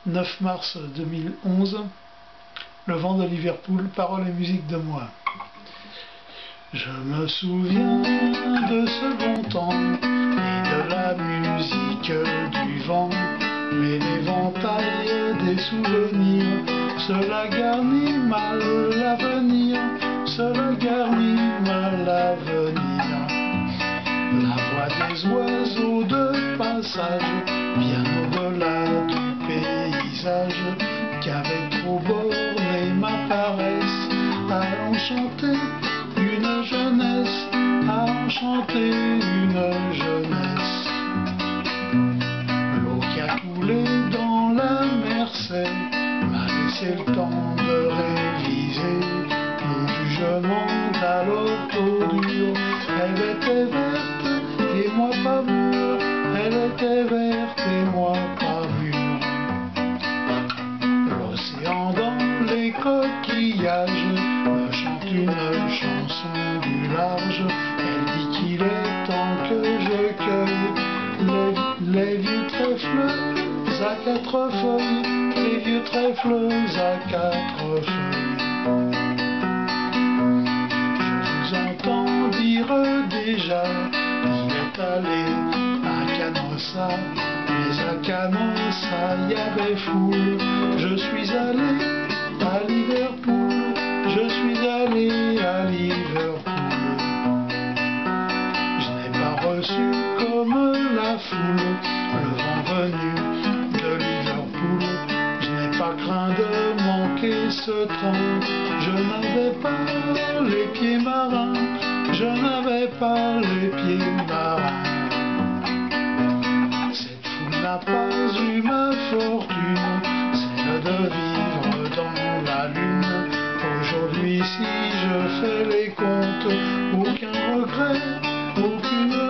9 mars 2011, Le vent de Liverpool, paroles et musique de moi. Je me souviens de ce bon temps et de la musique du vent, mais l'éventail des souvenirs, cela garnit mal l'avenir, cela garnit mal l'avenir. La voix des oiseaux de passage, bien au-delà du paysage, qu'avec trop borné ma paresse, à enchanter une jeunesse, à enchanter une jeunesse. L'eau qui a coulé dans la Mersey m'a laissé le temps de réviser mon jugement d'alors trop dur. Elle était verte et moi pas mûr, elle était verte et moi pas mûr. L'océan dans les coquillages me chante une chanson du large. Elle dit qu'il est temps que je cueille les vieux trèfles à 4 feuilles, les vieux trèfles à 4 feuilles. Je vous entends dire déjà qu'il est allé à Canossa, mais à Canossa y avait foule. Je suis allé à Liverpool, je suis allé à Liverpool. Je n'ai pas reçu comme la foule le vent venu de Liverpool. Je n'ai pas craint de manquer ce train. Je n'avais pas les pieds marins, je n'avais pas les pieds marins. Cette foule n'a pas eu ma fortune, celle de vivre dans la lune. Aujourd'hui, si je fais les comptes, aucun regret, aucune